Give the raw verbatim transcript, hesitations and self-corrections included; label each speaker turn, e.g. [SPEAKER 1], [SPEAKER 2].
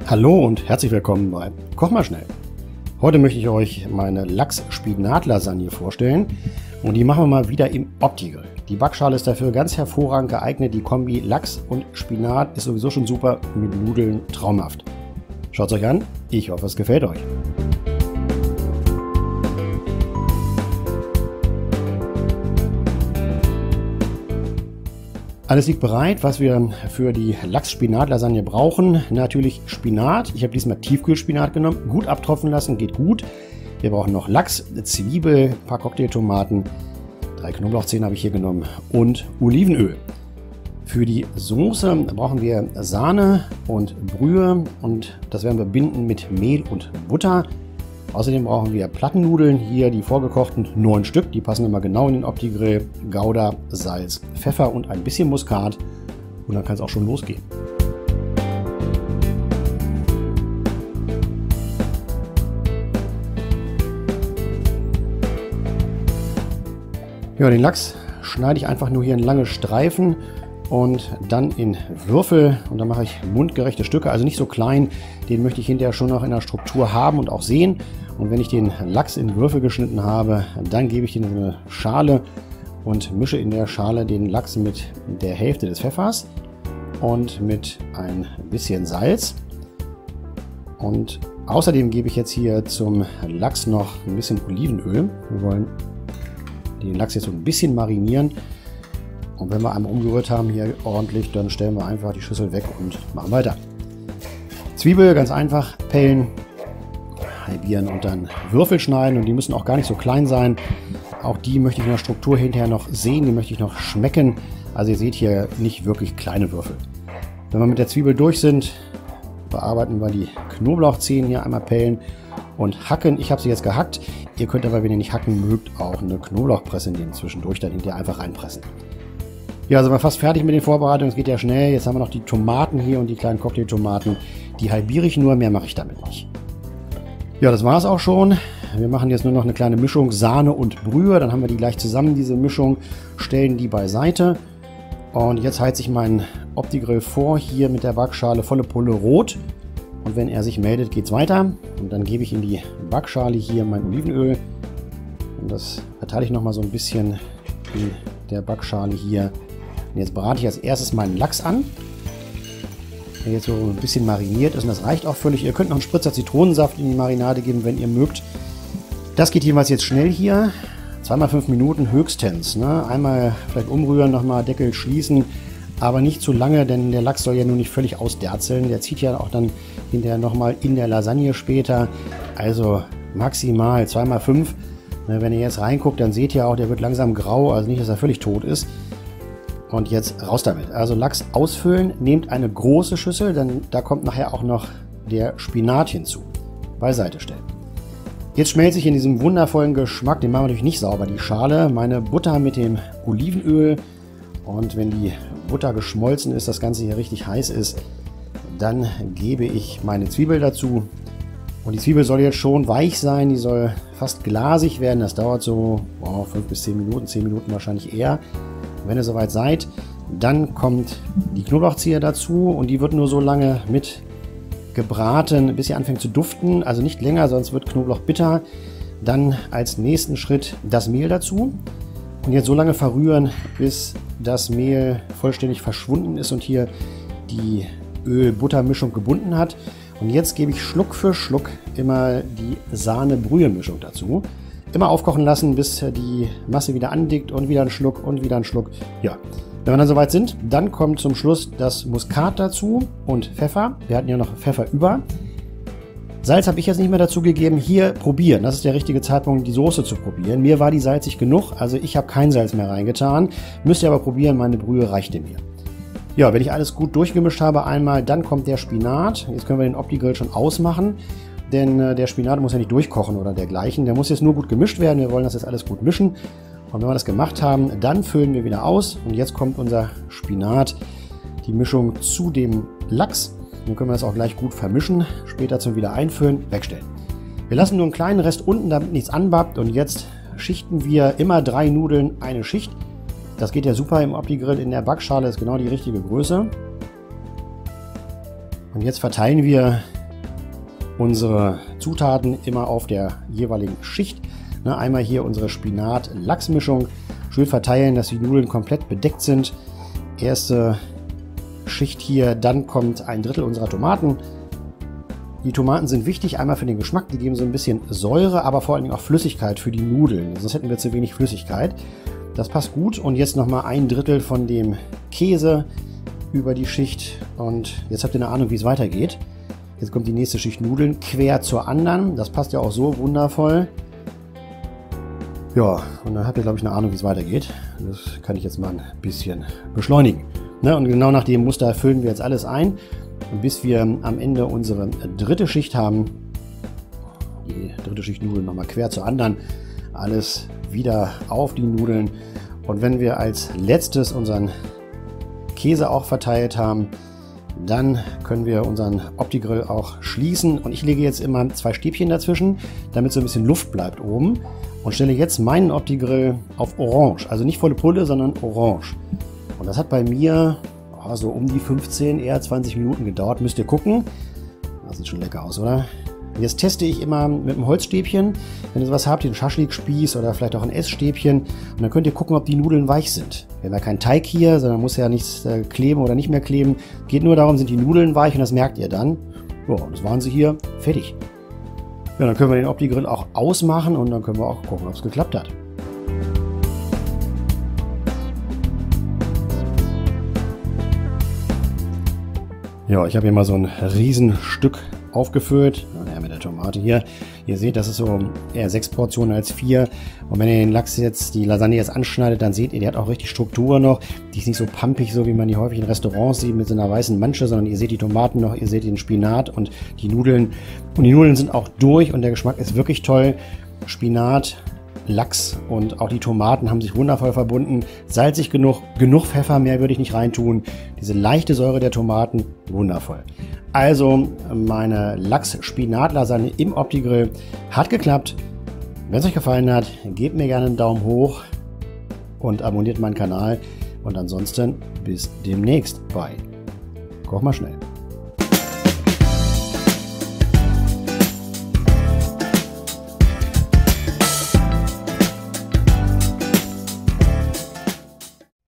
[SPEAKER 1] Hallo und herzlich willkommen bei Koch mal schnell. Heute möchte ich euch meine Lachs-Spinat-Lasagne vorstellen und die machen wir mal wieder im Opti-Grill. Die Backschale ist dafür ganz hervorragend geeignet. Die Kombi Lachs und Spinat ist sowieso schon super, mit Nudeln traumhaft. Schaut es euch an, ich hoffe es gefällt euch. Alles liegt bereit, was wir für die Lachs-Spinat-Lasagne brauchen. Natürlich Spinat. Ich habe diesmal Tiefkühlspinat genommen. Gut abtropfen lassen, geht gut. Wir brauchen noch Lachs, Zwiebel, ein paar Cocktailtomaten, drei Knoblauchzehen habe ich hier genommen und Olivenöl. Für die Soße brauchen wir Sahne und Brühe und das werden wir binden mit Mehl und Butter. Außerdem brauchen wir Plattennudeln, hier die vorgekochten, neun Stück, die passen immer genau in den Opti-Grill, Gouda, Salz, Pfeffer und ein bisschen Muskat und dann kann es auch schon losgehen. Ja, den Lachs schneide ich einfach nur hier in lange Streifen und dann in Würfel und dann mache ich mundgerechte Stücke, also nicht so klein, den möchte ich hinterher schon noch in der Struktur haben und auch sehen. Und wenn ich den Lachs in Würfel geschnitten habe, dann gebe ich den in eine Schale und mische in der Schale den Lachs mit der Hälfte des Pfeffers und mit ein bisschen Salz. Und außerdem gebe ich jetzt hier zum Lachs noch ein bisschen Olivenöl. Wir wollen den Lachs jetzt so ein bisschen marinieren. Und wenn wir einmal umgerührt haben hier ordentlich, dann stellen wir einfach die Schüssel weg und machen weiter. Zwiebel ganz einfach pellen, halbieren und dann Würfel schneiden und die müssen auch gar nicht so klein sein. Auch die möchte ich in der Struktur hinterher noch sehen, die möchte ich noch schmecken. Also ihr seht hier nicht wirklich kleine Würfel. Wenn wir mit der Zwiebel durch sind, bearbeiten wir die Knoblauchzehen hier einmal pellen und hacken. Ich habe sie jetzt gehackt. Ihr könnt aber, wenn ihr nicht hacken mögt, auch eine Knoblauchpresse nehmen, zwischendurch dann hinterher einfach reinpressen. Ja, sind wir fast fertig mit den Vorbereitungen. Es geht ja schnell. Jetzt haben wir noch die Tomaten hier und die kleinen Cocktailtomaten. Die halbiere ich nur, mehr mache ich damit nicht. Ja, das war es auch schon. Wir machen jetzt nur noch eine kleine Mischung Sahne und Brühe. Dann haben wir die gleich zusammen, diese Mischung, stellen die beiseite. Und jetzt heize ich meinen Opti-Grill vor, hier mit der Backschale volle Pulle rot. Und wenn er sich meldet, geht es weiter. Und dann gebe ich in die Backschale hier mein Olivenöl. Und das verteile ich nochmal so ein bisschen in der Backschale hier. Und jetzt brate ich als erstes meinen Lachs an, der jetzt so ein bisschen mariniert ist und das reicht auch völlig. Ihr könnt noch einen Spritzer Zitronensaft in die Marinade geben, wenn ihr mögt. Das geht jeweils jetzt schnell hier. Zweimal fünf Minuten höchstens. Ne? Einmal vielleicht umrühren, nochmal Deckel schließen, aber nicht zu lange, denn der Lachs soll ja nur nicht völlig ausderzeln. Der zieht ja auch dann hinterher nochmal in der Lasagne später. Also maximal zweimal fünf. Ne, wenn ihr jetzt reinguckt, dann seht ihr auch, der wird langsam grau, also nicht, dass er völlig tot ist. Und jetzt raus damit. Also Lachs ausfüllen, nehmt eine große Schüssel, denn da kommt nachher auch noch der Spinat hinzu. Beiseite stellen. Jetzt schmelze ich in diesem wundervollen Geschmack, den machen wir natürlich nicht sauber, die Schale, meine Butter mit dem Olivenöl. Und wenn die Butter geschmolzen ist, das Ganze hier richtig heiß ist, dann gebe ich meine Zwiebel dazu. Und die Zwiebel soll jetzt schon weich sein, die soll fast glasig werden. Das dauert so oh, fünf bis zehn Minuten, zehn Minuten wahrscheinlich eher. Wenn ihr soweit seid, dann kommt die Knoblauchzehe dazu und die wird nur so lange mit gebraten, bis sie anfängt zu duften. Also nicht länger, sonst wird Knoblauch bitter. Dann als nächsten Schritt das Mehl dazu. Und jetzt so lange verrühren, bis das Mehl vollständig verschwunden ist und hier die Öl-Butter-Mischung gebunden hat. Und jetzt gebe ich Schluck für Schluck immer die Sahne-Brühe-Mischung dazu. Immer aufkochen lassen, bis die Masse wieder andickt und wieder ein Schluck und wieder ein Schluck. Ja, wenn wir dann soweit sind, dann kommt zum Schluss das Muskat dazu und Pfeffer. Wir hatten ja noch Pfeffer über. Salz habe ich jetzt nicht mehr dazu gegeben. Hier probieren. Das ist der richtige Zeitpunkt, die Soße zu probieren. Mir war die salzig genug, also ich habe kein Salz mehr reingetan. Müsst ihr aber probieren, meine Brühe reichte mir. Ja, wenn ich alles gut durchgemischt habe einmal, dann kommt der Spinat. Jetzt können wir den Opti-Grill schon ausmachen. Denn äh, der Spinat muss ja nicht durchkochen oder dergleichen. Der muss jetzt nur gut gemischt werden. Wir wollen das jetzt alles gut mischen. Und wenn wir das gemacht haben, dann füllen wir wieder aus. Und jetzt kommt unser Spinat, die Mischung zu dem Lachs. Dann können wir das auch gleich gut vermischen. Später zum wieder einfüllen, wegstellen. Wir lassen nur einen kleinen Rest unten, damit nichts anbappt. Und jetzt schichten wir immer drei Nudeln eine Schicht. Das geht ja super im Opti-Grill. In der Backschale ist genau die richtige Größe. Und jetzt verteilen wir unsere Zutaten immer auf der jeweiligen Schicht. Ne, einmal hier unsere Spinat-Lachs-Mischung. Schön verteilen, dass die Nudeln komplett bedeckt sind. Erste Schicht hier, dann kommt ein Drittel unserer Tomaten. Die Tomaten sind wichtig, einmal für den Geschmack, die geben so ein bisschen Säure, aber vor allen Dingen auch Flüssigkeit für die Nudeln. Sonst hätten wir zu wenig Flüssigkeit. Das passt gut. Und jetzt nochmal ein Drittel von dem Käse über die Schicht. Und jetzt habt ihr eine Ahnung, wie es weitergeht. Jetzt kommt die nächste Schicht Nudeln quer zur anderen. Das passt ja auch so wundervoll. Ja, und dann habt ihr, glaube ich, eine Ahnung, wie es weitergeht. Das kann ich jetzt mal ein bisschen beschleunigen. Ne? Und genau nach dem Muster füllen wir jetzt alles ein, bis wir am Ende unsere dritte Schicht haben. Die dritte Schicht Nudeln nochmal quer zur anderen. Alles wieder auf die Nudeln. Und wenn wir als letztes unseren Käse auch verteilt haben, dann können wir unseren Opti-Grill auch schließen. Und ich lege jetzt immer zwei Stäbchen dazwischen, damit so ein bisschen Luft bleibt oben. Und stelle jetzt meinen Opti-Grill auf Orange. Also nicht volle Pulle, sondern Orange. Und das hat bei mir oh, so um die fünfzehn, eher zwanzig Minuten gedauert. Müsst ihr gucken. Das sieht schon lecker aus, oder? Jetzt teste ich immer mit einem Holzstäbchen. Wenn ihr sowas habt, den Schaschlik-Spieß oder vielleicht auch ein Essstäbchen. Und dann könnt ihr gucken, ob die Nudeln weich sind. Wir haben ja keinen Teig hier, sondern muss ja nichts äh, kleben oder nicht mehr kleben. Geht nur darum, sind die Nudeln weich und das merkt ihr dann. Ja, das waren sie hier. Fertig. Ja, dann können wir den Opti-Grill auch ausmachen und dann können wir auch gucken, ob es geklappt hat. Ja, ich habe hier mal so ein Riesenstück aufgefüllt. Ja, mit der Tomate hier. Ihr seht, das ist so eher sechs Portionen als vier. Und wenn ihr den Lachs jetzt, die Lasagne jetzt anschneidet, dann seht ihr, die hat auch richtig Struktur noch. Die ist nicht so pampig, so wie man die häufig in Restaurants sieht, mit so einer weißen Mansche, sondern ihr seht die Tomaten noch, ihr seht den Spinat und die Nudeln. Und die Nudeln sind auch durch und der Geschmack ist wirklich toll. Spinat, Lachs und auch die Tomaten haben sich wundervoll verbunden. Salzig genug, genug Pfeffer, mehr würde ich nicht reintun. Diese leichte Säure der Tomaten, wundervoll. Also meine Lachs-Spinat-Lasagne im Opti-Grill hat geklappt. Wenn es euch gefallen hat, gebt mir gerne einen Daumen hoch und abonniert meinen Kanal. Und ansonsten bis demnächst bei Koch mal schnell.